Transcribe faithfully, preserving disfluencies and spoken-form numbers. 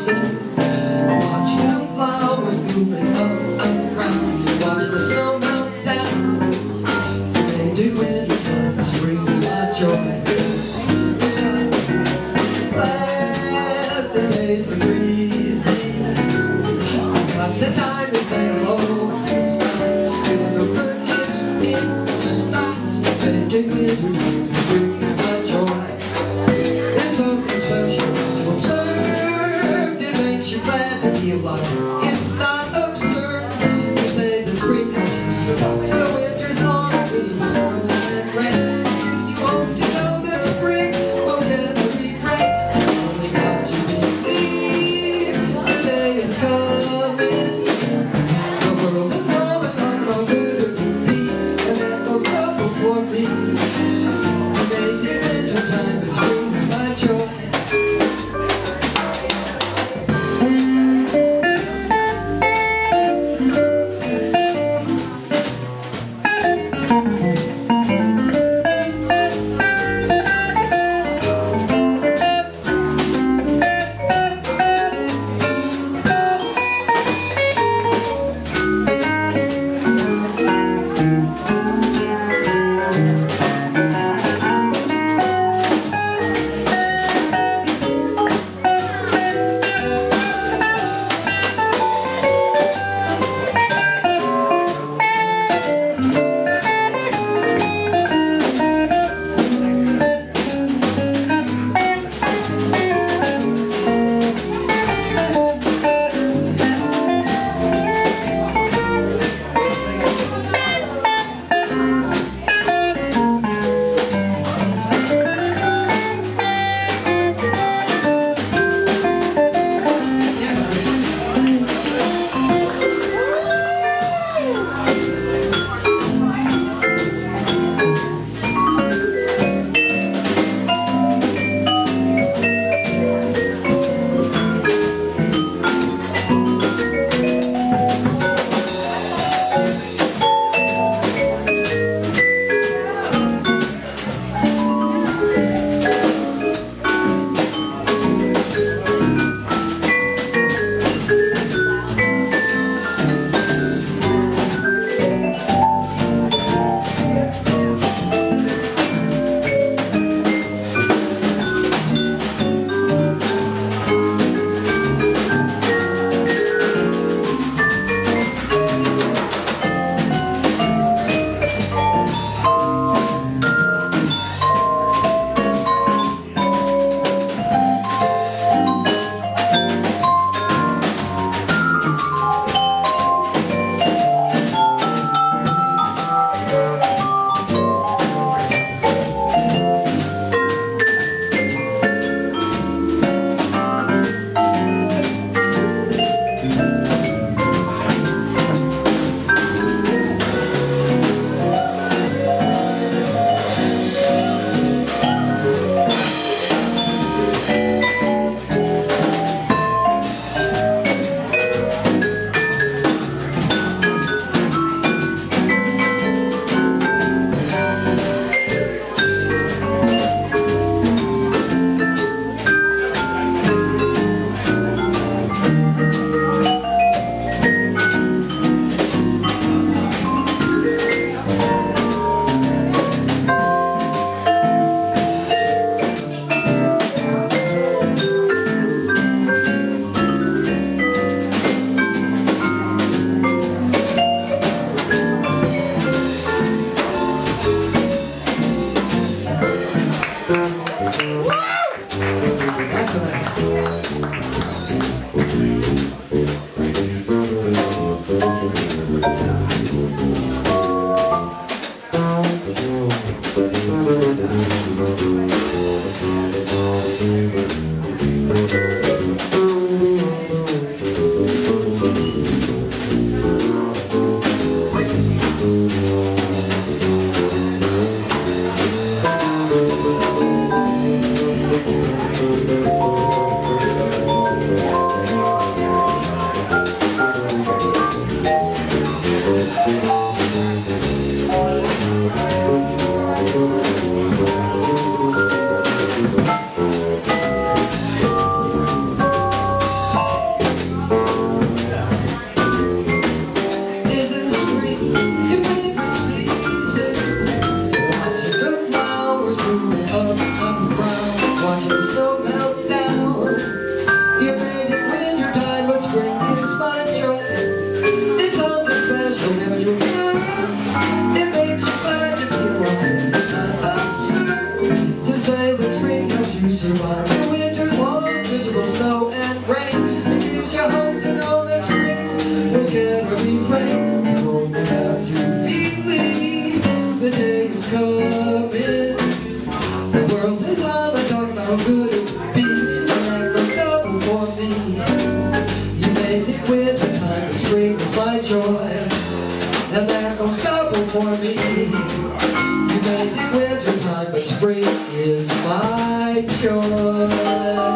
sun, watching the flowers moving up and round, watching the snow melt down. They do it because the spring is my joy. The sun glad the days are breezy, but the time to say hello is fine. Feeling no good in the spot. They do it because the spring is my joy. There's something special to observe. It makes you glad to be alive. It's not absurd to say that spring comes to survive. The winter's long, Christmas snow and rain. Gives you hope to know that spring will never be great. Only got to believe the day is coming. The world is coming on how good it will be, and that goes up before me. Amazing winter time, but spring is my joy. survive the winter's long, miserable snow and rain. It gives you hope to know that spring will never be afraid. You won't have to believe the day is coming. The world is on, I talk about how good it would be, and that goes double for me. You may think winter time, but spring is my joy, and that goes double for me. You may think winter time, but spring is my joy.